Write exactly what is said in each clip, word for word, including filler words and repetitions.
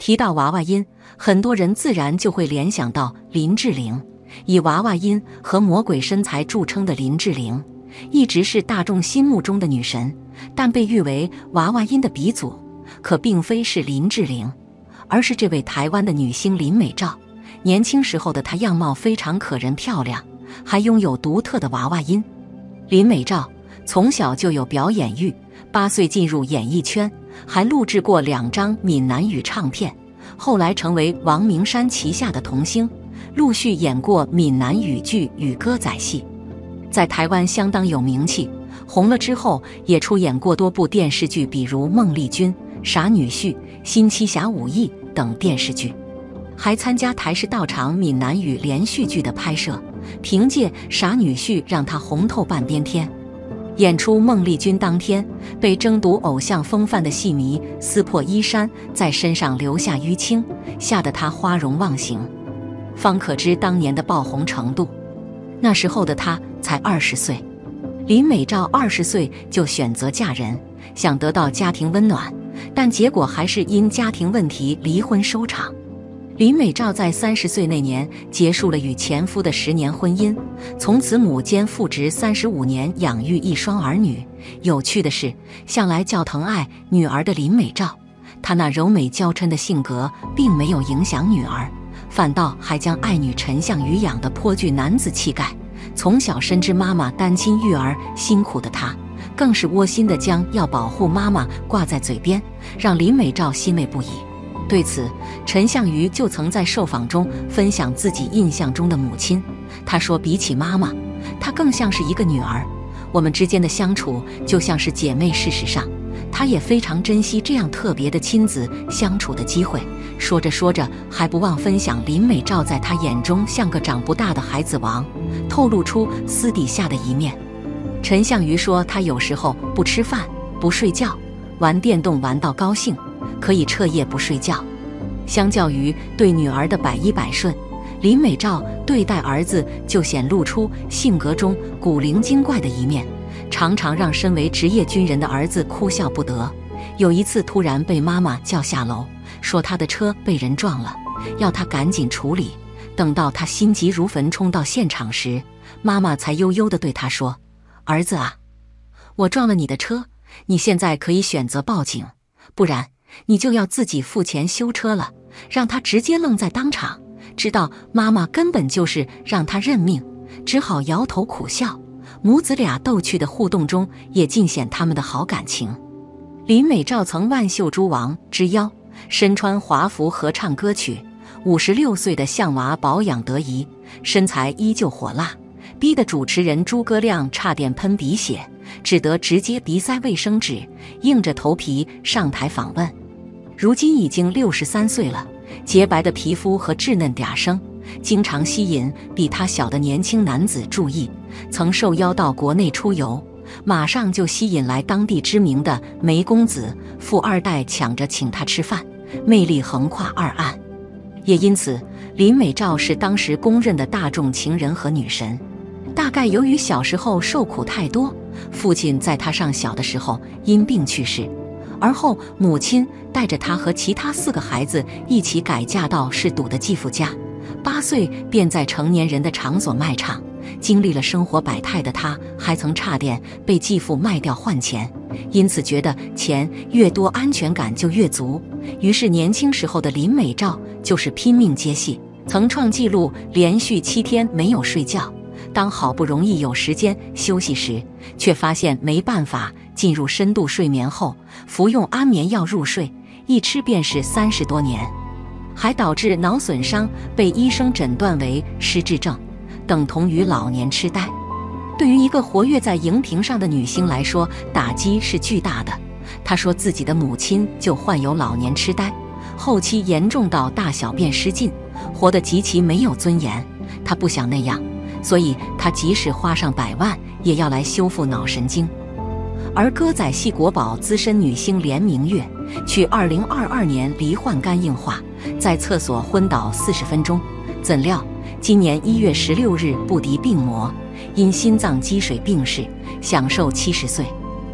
提到娃娃音，很多人自然就会联想到林志玲。以娃娃音和魔鬼身材著称的林志玲，一直是大众心目中的女神，但被誉为娃娃音的鼻祖，可并非是林志玲，而是这位台湾的女星林美照。年轻时候的她样貌非常可人漂亮，还拥有独特的娃娃音。林美照从小就有表演欲，八岁进入演艺圈，还录制过两张闽南语唱片，后来成为王明山旗下的童星，陆续演过闽南语剧与歌仔戏，在台湾相当有名气。红了之后，也出演过多部电视剧，比如《孟丽君》《傻女婿》《新七侠五义》等电视剧，还参加台视道场闽南语连续剧的拍摄，凭借《傻女婿》让她红透半边天。演出《孟丽君》当天，被争夺偶像风范的戏迷撕破衣衫，在身上留下淤青，吓得她花容忘形，方可知当年的爆红程度。那时候的她才二十岁，林美照二十岁就选择嫁人，想得到家庭温暖，但结果还是因家庭问题离婚收场。林美照在三十岁那年结束了与前夫的十年婚姻，从此母兼父职三十五年，养育一双儿女。有趣的是，向来较疼爱女儿的林美照，她那柔美娇嗔的性格并没有影响女儿，反倒还将爱女陈向宇养得颇具男子气概。从小深知妈妈单亲育儿辛苦的她，更是窝心地将要保护妈妈挂在嘴边，让林美照欣慰不已。对此，陈向宇就曾在受访中分享自己印象中的母亲。他说，比起妈妈，她更像是一个女儿，我们之间的相处就像是姐妹。事实上，他也非常珍惜这样特别的亲子相处的机会。说着说着，还不忘分享林美照在他眼中像个长不大的孩子王，透露出私底下的一面。陈向宇说，他有时候不吃饭不睡觉，玩电动玩到高兴，可以彻夜不睡觉。相较于对女儿的百依百顺，林美照对待儿子就显露出性格中古灵精怪的一面，常常让身为职业军人的儿子哭笑不得。有一次突然被妈妈叫下楼，说他的车被人撞了，要他赶紧处理。等到他心急如焚冲到现场时，妈妈才悠悠地对他说，儿子啊，我撞了你的车，你现在可以选择报警，不然你就要自己付钱修车了。让他直接愣在当场，知道妈妈根本就是让他认命，只好摇头苦笑。母子俩逗趣的互动中也尽显他们的好感情。林美照曾万秀珠王之邀，身穿华服合唱歌曲。五十六岁的象娃保养得宜，身材依旧火辣，逼得主持人诸葛亮差点喷鼻血，只得直接鼻塞卫生纸，硬着头皮上台访问。如今已经六十三岁了，洁白的皮肤和稚嫩嗲声，经常吸引比他小的年轻男子注意。曾受邀到国内出游，马上就吸引来当地知名的梅公子、富二代抢着请他吃饭，魅力横跨二岸。也因此，林美照是当时公认的大众情人和女神。大概由于小时候受苦太多，父亲在他上小的时候因病去世，而后母亲带着他和其他四个孩子一起改嫁到嗜赌的继父家。八岁便在成年人的场所卖唱，经历了生活百态的他，还曾差点被继父卖掉换钱，因此觉得钱越多安全感就越足。于是年轻时候的林美照就是拼命接戏，曾创纪录连续七天没有睡觉。当好不容易有时间休息时，却发现没办法进入深度睡眠后，服用安眠药入睡，一吃便是三十多年，还导致脑损伤，被医生诊断为失智症，等同于老年痴呆。对于一个活跃在荧屏上的女星来说，打击是巨大的。她说自己的母亲就患有老年痴呆，后期严重到大小便失禁，活得极其没有尊严。她不想那样，所以她即使花上百万也要来修复脑神经。而歌仔戏国宝资深女星连明月，去二零二二年罹患肝硬化，在厕所昏倒四十分钟，怎料今年一月十六日不敌病魔，因心脏积水病逝，享寿七十岁。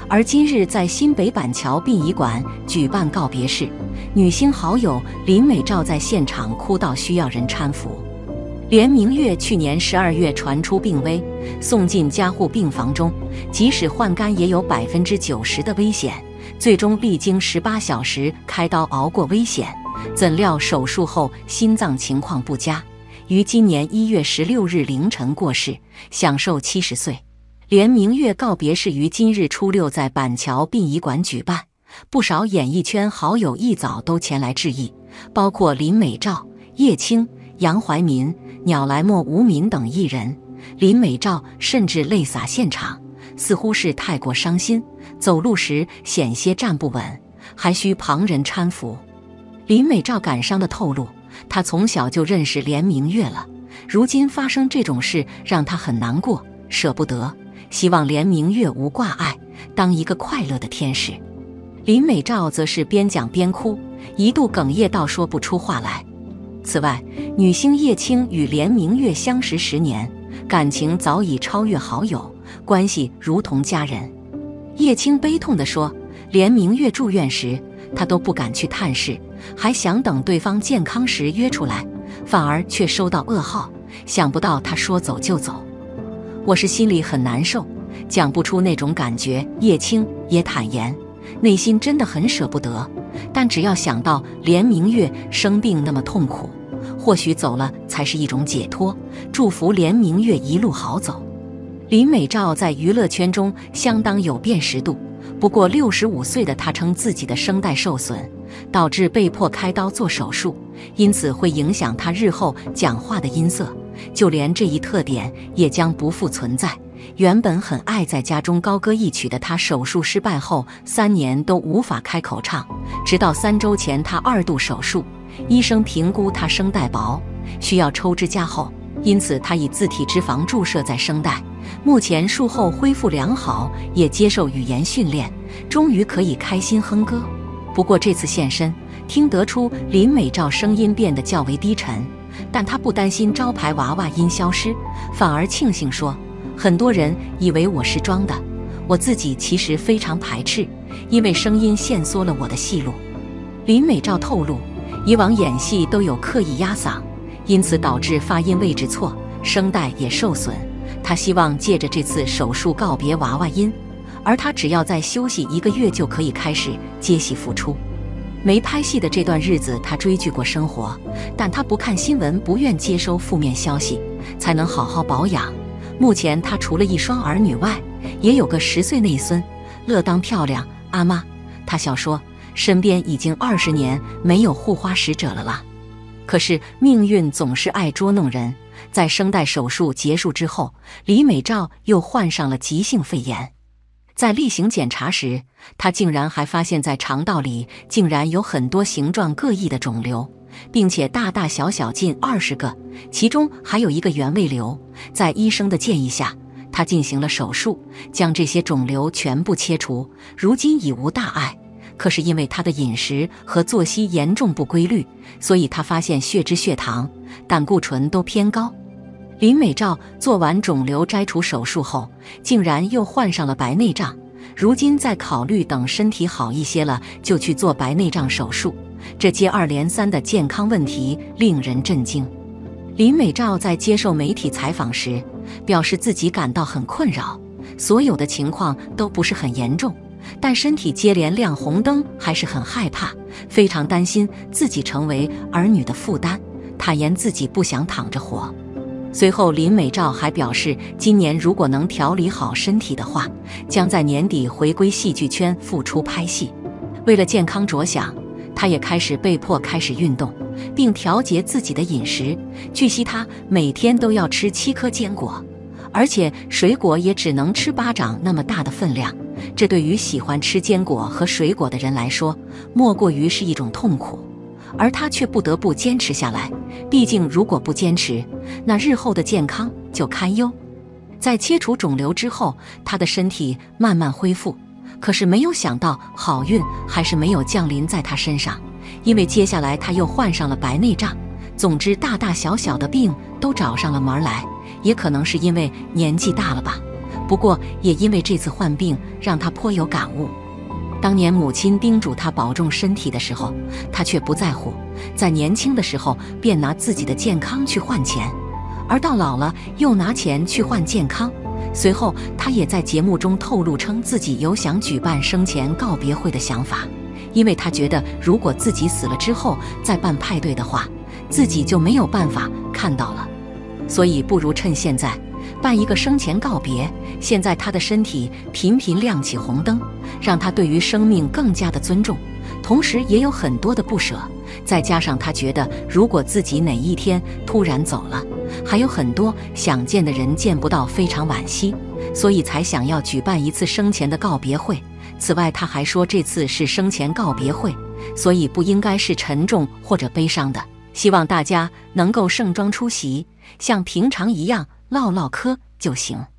而今日在新北板桥殡仪馆举办告别式，女星好友林美照在现场哭到需要人搀扶。连明月去年十二月传出病危，送进加护病房中，即使换肝也有百分之九十的危险，最终历经十八小时开刀熬过危险，怎料手术后心脏情况不佳，于今年一月十六日凌晨过世，享寿七十岁。连明月告别式于今日初六在板桥殡仪馆举办，不少演艺圈好友一早都前来致意，包括林美照、叶青、杨怀民、鸟来莫无民等艺人。林美照甚至泪洒现场，似乎是太过伤心，走路时险些站不稳，还需旁人搀扶。林美照感伤地透露，她从小就认识连明月了，如今发生这种事让她很难过，舍不得，希望连明月无挂碍，当一个快乐的天使。林美照则是边讲边哭，一度哽咽到说不出话来。此外，女星叶青与连明月相识十年，感情早已超越好友，关系如同家人。叶青悲痛地说，连明月住院时，她都不敢去探视，还想等对方健康时约出来，反而却收到噩耗，想不到她说走就走。我是心里很难受，讲不出那种感觉。叶青也坦言，内心真的很舍不得，但只要想到连明月生病那么痛苦，或许走了才是一种解脱，祝福连明月一路好走。林美照在娱乐圈中相当有辨识度，不过六十五岁的她称自己的声带受损，导致被迫开刀做手术，因此会影响她日后讲话的音色，就连这一特点也将不复存在。原本很爱在家中高歌一曲的她，手术失败后三年都无法开口唱，直到三周前她二度手术，医生评估她声带薄，需要抽支架后，因此她以自体脂肪注射在声带，目前术后恢复良好，也接受语言训练，终于可以开心哼歌。不过这次现身，听得出林美照声音变得较为低沉，但她不担心招牌娃娃音消失，反而庆幸说，很多人以为我是装的，我自己其实非常排斥，因为声音限缩了我的戏路。林美照透露，以往演戏都有刻意压嗓，因此导致发音位置错，声带也受损。她希望借着这次手术告别娃娃音，而她只要再休息一个月就可以开始接戏复出。没拍戏的这段日子，她追剧过生活，但她不看新闻，不愿接收负面消息，才能好好保养。目前她除了一双儿女外，也有个十岁内孙，乐当漂亮。阿妈，她笑说，身边已经二十年没有护花使者了啦。可是命运总是爱捉弄人，在声带手术结束之后，李美照又患上了急性肺炎。在例行检查时，她竟然还发现在肠道里竟然有很多形状各异的肿瘤，并且大大小小近二十个，其中还有一个原位瘤。在医生的建议下，她进行了手术，将这些肿瘤全部切除，如今已无大碍。可是因为她的饮食和作息严重不规律，所以她发现血脂、血糖、胆固醇都偏高。林美照做完肿瘤摘除手术后，竟然又患上了白内障，如今在考虑等身体好一些了就去做白内障手术。这接二连三的健康问题令人震惊。林美照在接受媒体采访时表示，自己感到很困扰，所有的情况都不是很严重，但身体接连亮红灯还是很害怕，非常担心自己成为儿女的负担，坦言自己不想躺着活。随后林美照还表示，今年如果能调理好身体的话，将在年底回归戏剧圈复出拍戏。为了健康着想，她也开始被迫开始运动，并调节自己的饮食。据悉她每天都要吃七颗坚果，而且水果也只能吃巴掌那么大的分量，这对于喜欢吃坚果和水果的人来说，莫过于是一种痛苦。而她却不得不坚持下来，毕竟如果不坚持，那日后的健康就堪忧。在切除肿瘤之后，她的身体慢慢恢复，可是没有想到好运还是没有降临在她身上，因为接下来她又患上了白内障。总之大大小小的病都找上了门来，也可能是因为年纪大了吧， 不过也因为这次患病，让他颇有感悟。当年母亲叮嘱他保重身体的时候，他却不在乎，在年轻的时候便拿自己的健康去换钱，而到老了又拿钱去换健康。随后他也在节目中透露称自己有想举办生前告别会的想法，因为他觉得如果自己死了之后再办派对的话，自己就没有办法看到了，所以不如趁现在办一个生前告别。现在他的身体频频亮起红灯，让他对于生命更加的尊重，同时也有很多的不舍。再加上他觉得如果自己哪一天突然走了，还有很多想见的人见不到，非常惋惜，所以才想要举办一次生前的告别会。此外他还说，这次是生前告别会，所以不应该是沉重或者悲伤的，希望大家能够盛装出席，像平常一样唠唠嗑就行。